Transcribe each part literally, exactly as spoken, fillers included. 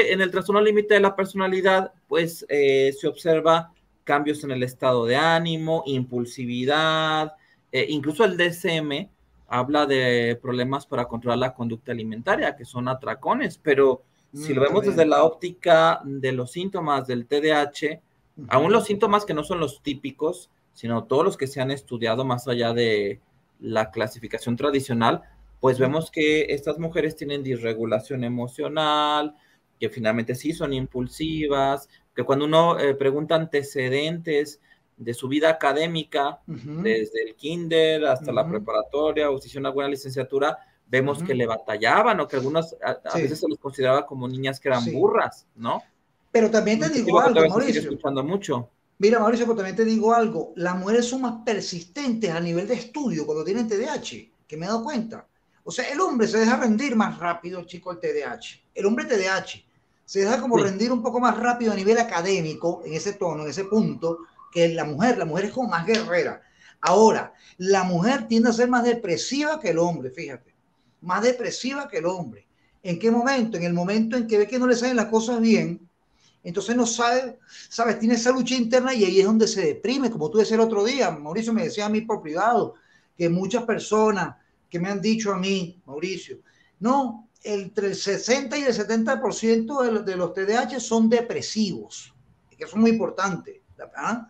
en el trastorno límite de la personalidad, pues eh, se observa cambios en el estado de ánimo, impulsividad, eh, incluso el D S M habla de problemas para controlar la conducta alimentaria, que son atracones, pero si Mm, lo está vemos desde bien. la óptica de los síntomas del T D A H, aún Ujú, los síntomas que no son los típicos, sino todos los que se han estudiado más allá de la clasificación tradicional, pues ujú. vemos que estas mujeres tienen disregulación emocional, que finalmente sí son impulsivas, que cuando uno eh, pregunta antecedentes de su vida académica, Ujú, desde el kinder hasta la ujú, preparatoria o si hicieron una buena licenciatura, vemos que ujú. le batallaban o que algunas a, a veces Sí, se les consideraba como niñas que eran sí. burras, ¿no? Pero también Un te digo objetivo que algo, todavía se sigue Mauricio. escuchando mucho. Mira, Mauricio, pero también te digo algo. Las mujeres son más persistentes a nivel de estudio cuando tienen T D A H, que me he dado cuenta. O sea, el hombre se deja rendir más rápido, chico, el T D A H. El hombre T D A H se deja como Sí. rendir un poco más rápido a nivel académico, en ese tono, en ese punto, que la mujer. La mujer es como más guerrera. Ahora, la mujer tiende a ser más depresiva que el hombre, fíjate. Más depresiva que el hombre. ¿En qué momento? En el momento en que ve que no le salen las cosas bien, entonces no sabe, sabes, tiene esa lucha interna y ahí es donde se deprime, como tú decías el otro día, Mauricio me decía a mí por privado, que muchas personas que me han dicho a mí, Mauricio, no, entre el sesenta y el setenta por ciento de, de los T D A H son depresivos, que eso es muy importante, ¿verdad?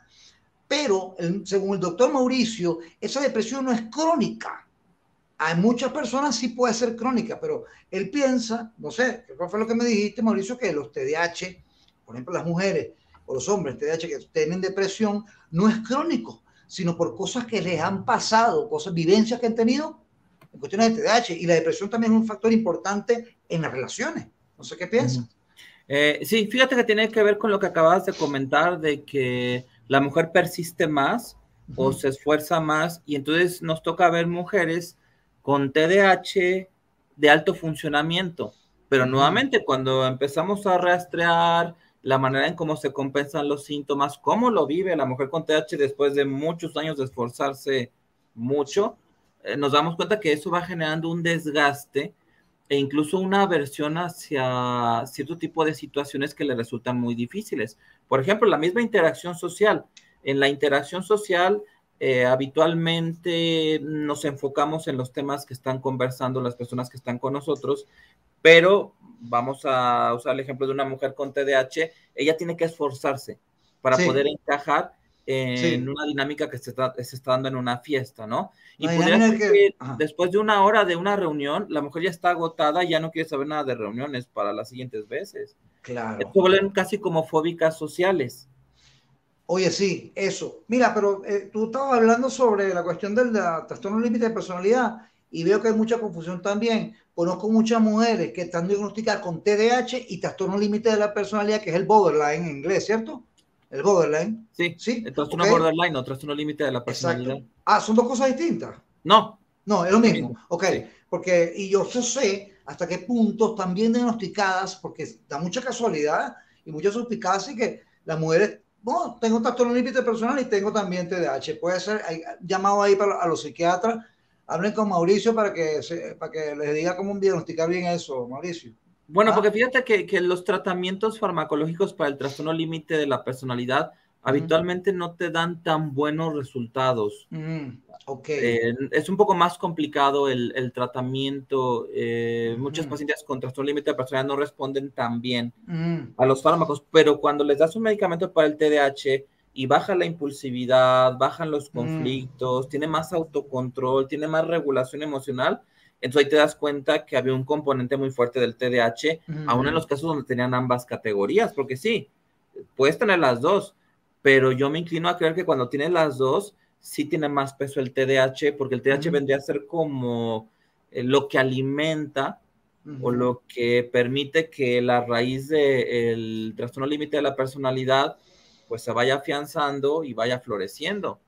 Pero el, según el doctor Mauricio, esa depresión no es crónica. Hay muchas personas sí puede ser crónica, pero él piensa, no sé, ¿qué fue lo que me dijiste, Mauricio? Que los T D A H, por ejemplo, las mujeres o los hombres T D A H que tienen depresión, no es crónico, sino por cosas que les han pasado, cosas, vivencias que han tenido en cuestiones de T D A H. Y la depresión también es un factor importante en las relaciones. No sé qué Uh -huh. piensas. Eh, sí, fíjate que tiene que ver con lo que acabas de comentar de que la mujer persiste más Uh o -huh. se esfuerza más y entonces nos toca ver mujeres con T D A H de alto funcionamiento. Pero Uh -huh. nuevamente, cuando empezamos a rastrear la manera en cómo se compensan los síntomas, cómo lo vive la mujer con T D A H después de muchos años de esforzarse Sí. mucho, eh, nos damos cuenta que eso va generando un desgaste e incluso una aversión hacia cierto tipo de situaciones que le resultan muy difíciles. Por ejemplo, la misma interacción social. En la interacción social, eh, habitualmente nos enfocamos en los temas que están conversando las personas que están con nosotros, pero vamos a usar el ejemplo de una mujer con T D A H, ella tiene que esforzarse para poder Sí. encajar en Sí. una dinámica que se está, se está dando en una fiesta, ¿no? Y Una pudiera dinámica ser que... que Ajá. después de una hora de una reunión, la mujer ya está agotada y ya no quiere saber nada de reuniones para las siguientes veces. Se Claro. vuelven casi como fóbicas sociales. Oye, sí, eso. Mira, pero eh, tú estabas hablando sobre la cuestión del da- trastorno límite de personalidad y veo que hay mucha confusión también. Conozco muchas mujeres que están diagnosticadas con T D A H y trastorno límite de la personalidad, que es el borderline en inglés, ¿cierto? El borderline. Sí, Sí, el ok, trastorno borderline o trastorno límite de la personalidad. exacto. Ah, son dos cosas distintas. No, No, es lo lo mismo. mismo. Ok, Sí. porque, y yo sé hasta qué punto están bien diagnosticadas, porque da mucha casualidad y mucha suspicacia que las mujeres, bueno, tengo trastorno límite personal y tengo también T D A H. Puede ser, hay llamado ahí para, a los psiquiatras, hablen con Mauricio para que, se, para que les diga cómo diagnosticar bien eso, Mauricio. Bueno, porque ¿Ah? fíjate que, que los tratamientos farmacológicos para el trastorno límite de la personalidad Uh -huh. habitualmente no te dan tan buenos resultados. Mm, ok. Eh, es un poco más complicado el, el tratamiento. Eh, Uh muchas -huh. pacientes con trastorno límite de personalidad no responden tan bien Uh -huh. a los fármacos, pero cuando les das un medicamento para el T D A H y baja la impulsividad, bajan los Mm. conflictos, tiene más autocontrol, tiene más regulación emocional, entonces ahí te das cuenta que había un componente muy fuerte del T D A H, Uh aún en -huh. los casos donde tenían ambas categorías, porque sí, puedes tener las dos, pero yo me inclino a creer que cuando tienes las dos, sí tiene más peso el T D A H, porque el T D A H Uh vendría a ser como eh, lo que alimenta o -huh. lo que permite que la raíz del trastorno límite de la personalidad pues se vaya afianzando y vaya floreciendo.